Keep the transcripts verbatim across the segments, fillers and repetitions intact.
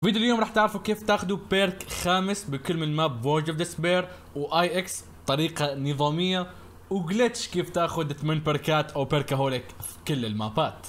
فيديو اليوم راح تعرفوا كيف تاخذوا بيرك خامس بكل من ماب فويج اوف ديسبير واي اكس بطريقه نظاميه، وجلتش كيف تاخذ ثمان بيركات او بيركهوليك في كل المابات.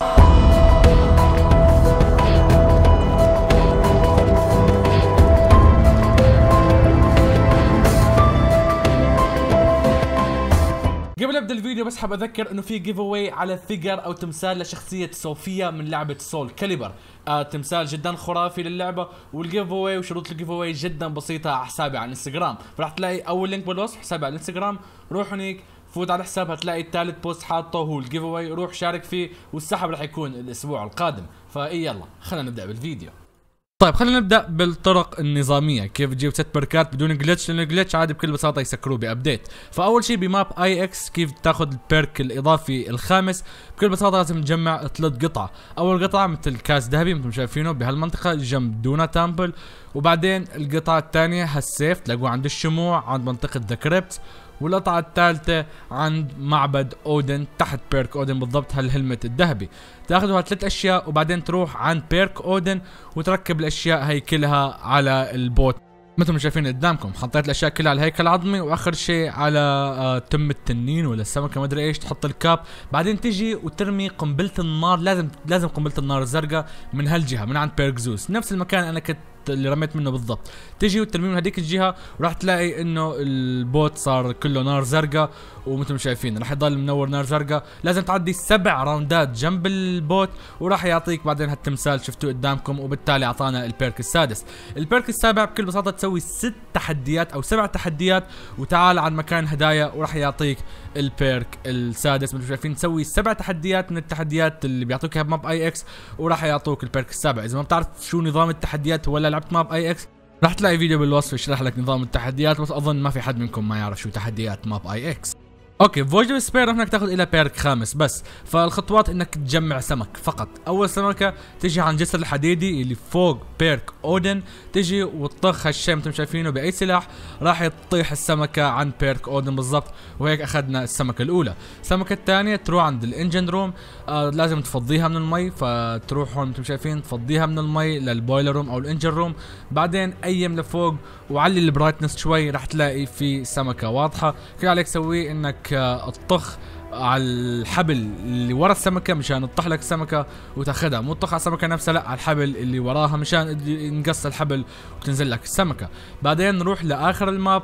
قبل ابدا الفيديو بس حاب اذكر انه في جيف اواي على فيجر او تمثال لشخصيه صوفيا من لعبه سول كاليبر. آه تمثال جدا خرافي للعبه، والجيف اواي وشروط الجيف اواي جدا بسيطه على حسابي على الانستغرام، فراح تلاقي اول لينك بالوصف حسابي على الانستغرام، روح هنيك فوت على الحساب هتلاقي الثالث بوست حاطه هو الجيف اواي، روح شارك فيه والسحب راح يكون الاسبوع القادم. فاي يلا خلينا نبدا بالفيديو. طيب خلينا نبدا بالطرق النظاميه كيف تجيب ست بركات بدون جلتش، لان الجلتش عادي بكل بساطه يسكروه بابديت. فاول شيء بماب اي اكس كيف تاخذ البيرك الاضافي الخامس، بكل بساطه لازم تجمع ثلاث قطع. اول قطعه مثل كاس ذهبي مثل ما شايفينه بهالمنطقه جنب دونا تامبل، وبعدين القطعه الثانيه هالسيف تلاقوه عند الشموع عند منطقه ذا كريبت، والقطعة الثالثة عند معبد اودن تحت بيرك اودن بالضبط هالهلمت الذهبي. تاخذوا هالثلاث اشياء وبعدين تروح عند بيرك اودن وتركب الاشياء هي كلها على البوت مثل ما شايفين قدامكم. حطيت الاشياء كلها على الهيكل العظمي، واخر شيء على آه تم التنين ولا السمكه ما ادري ايش، تحط الكاب، بعدين تجي وترمي قنبله النار. لازم لازم قنبله النار الزرقاء من هالجهه من عند بيرك زوس، نفس المكان انا كنت اللي رميت منه بالضبط. تجي وترميه من هذيك الجهه وراح تلاقي انه البوت صار كله نار زرقاء، ومثل ما شايفين راح يضل منور نار زرقاء. لازم تعدي سبع راوندات جنب البوت وراح يعطيك بعدين هالتمثال شفتوه قدامكم، وبالتالي اعطانا البيرك السادس. البيرك السابع بكل بساطه تسوي ست تحديات او سبع تحديات وتعال عند مكان هدايا وراح يعطيك البيرك السادس. مثل ما شايفين تسوي سبع تحديات من التحديات اللي بيعطوك اياها بماب اي اكس وراح يعطوك البيرك السابع. اذا ما بتعرف شو نظام التحديات ولا لعبت ماب اي اكس راح تلاقي فيديو بالوصف يشرح لك نظام التحديات، بس اظن ما في حد منكم ما يعرف شو تحديات ماب اي اكس. اوكي فويج اوف ديسبير انك تاخذ الى بيرك خامس بس، فالخطوات انك تجمع سمك فقط. اول سمكه تجي عن جسر الحديدي اللي فوق بيرك اودن، تجي وتطخ هالشيء مثل ما شايفينه باي سلاح راح تطيح السمكه عن بيرك اودن بالضبط، وهيك اخذنا السمكه الاولى. السمكه الثانيه تروح عند الانجن روم، آه لازم تفضيها من المي، فتروح هون مثل ما شايفين تفضيها من المي للبويلر روم او الانجن روم، بعدين ايم لفوق وعلي البرايتنس شوي راح تلاقي في سمكه واضحه. كل عليك تسويه انك تطخ على الحبل اللي ورا السمكه مشان تطح لك السمكه وتاخذها، مو تطخ على السمكه نفسها، لا على الحبل اللي وراها مشان ينقص الحبل وتنزل لك السمكه. بعدين نروح لاخر الماب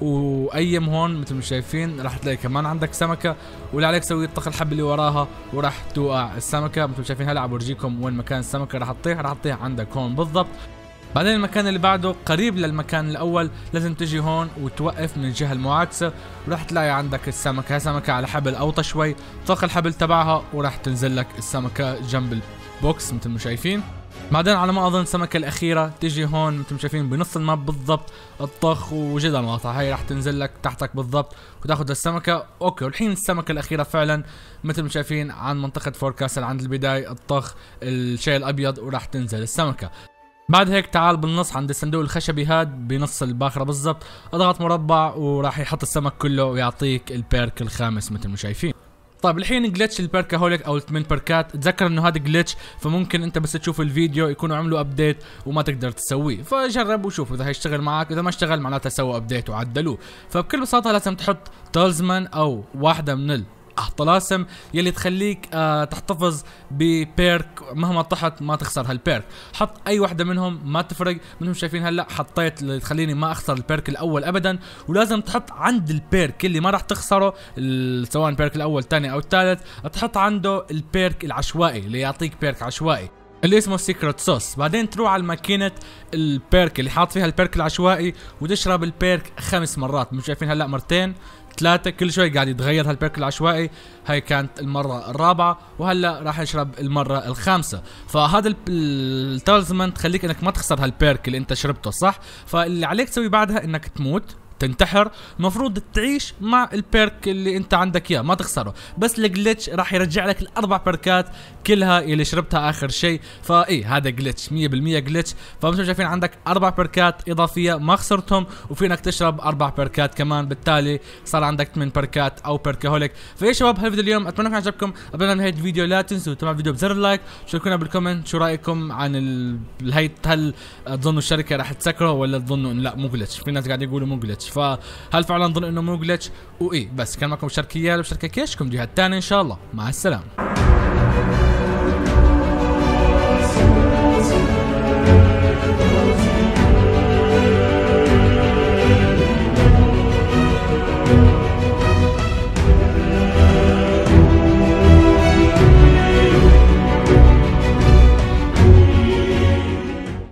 وايم هون مثل ما شايفين راح تلاقي كمان عندك سمكه، واللي عليك تسوي تطخ الحبل اللي وراها وراح توقع السمكه. مثل ما شايفين هلا بورجيكم وين مكان السمكه راح تطيح، راح تطيح عندك هون بالضبط. بعدين المكان اللي بعده قريب للمكان الاول لازم تجي هون وتوقف من الجهه المعاكسه وراح تلاقي عندك السمكه، سمكه على حبل اوطى شوي، طخ الحبل تبعها وراح تنزل لك السمكه جنب البوكس مثل ما شايفين. بعدين على ما اظن السمكه الاخيره تجي هون مثل ما شايفين بنص الماب بالضبط، الطخ وجدا واضحه هاي راح تنزل لك تحتك بالضبط وتاخذ السمكه. اوكي والحين السمكه الاخيره فعلا مثل ما شايفين عن منطقه فوركاسل عند البدايه، الطخ الشيء الابيض وراح تنزل السمكه. بعد هيك تعال بالنص عند الصندوق الخشبي هاد بنص الباخره بالضبط، اضغط مربع وراح يحط السمك كله ويعطيك البيرك الخامس مثل ما شايفين. طيب الحين جلتش البيركهوليك او الثمان بيركات، تذكر انه هذا جلتش فممكن انت بس تشوف الفيديو يكونوا عملوا ابديت وما تقدر تسويه، فجرب وشوف اذا هيشتغل معك، اذا ما اشتغل معناتها سووا ابديت وعدلوه. فبكل بساطه لازم تحط تالزمان او واحده من ال طلاسم يلي تخليك آه تحتفظ ببيرك مهما طحت ما تخسر هالبيرك. حط اي وحده منهم ما تفرق، منهم شايفين هلا حطيت اللي تخليني ما اخسر البيرك الاول ابدا، ولازم تحط عند البيرك اللي ما راح تخسره سواء البيرك الاول الثاني او الثالث تحط عنده البيرك العشوائي اللي يعطيك بيرك عشوائي اللي اسمه سيكرت صوص. بعدين تروح على ماكينه البيرك اللي حاط فيها البيرك العشوائي وتشرب البيرك خمس مرات، مش شايفين هلا مرتين ثلاثة، كل شوي قاعد يتغير هالبيرك العشوائي. هاي كانت المرة الرابعة وهلا راح يشرب المرة الخامسة. فهذا التالزمان تخليك انك ما تخسر هالبيرك اللي انت شربته صح. فاللي عليك تسوي بعدها انك تموت، تنتحر المفروض تعيش مع البيرك اللي انت عندك اياه ما تخسره، بس الجلتش راح يرجع لك الاربع بيركات كلها اللي شربتها اخر شيء. فاي هذا جلتش مية بالمية جلتش. فمثل شايفين عندك اربع بيركات اضافيه ما خسرتهم، وفينك تشرب اربع بيركات كمان، بالتالي صار عندك ثمان بيركات او بيركهوليك. فيا شباب هالفيديو اليوم اتمنى انكم عجبكم. قبل ما ننهي الفيديو لا تنسوا تتابعوا الفيديو بزر اللايك، شاركونا بالكومنت شو رايكم عن ال... هي هل تظنوا الشركه راح تسكره ولا تظنوا انه لا مو جلتش؟ في ناس قاعدين يقولوا مو جلتش، فهل فعلا ظن انه مو جلتش؟ وايه بس كان معكم شركيال وشركه كيشكم جهه ثانيه ان شاء الله. مع السلامه.